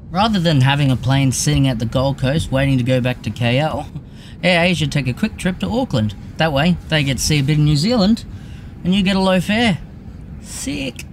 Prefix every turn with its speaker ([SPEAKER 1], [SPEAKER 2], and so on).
[SPEAKER 1] Rather than having a plane sitting at the Gold Coast waiting to go back to KL, AirAsia take a quick trip to Auckland. That way, they get to see a bit of New Zealand, and you get a low fare. Sick.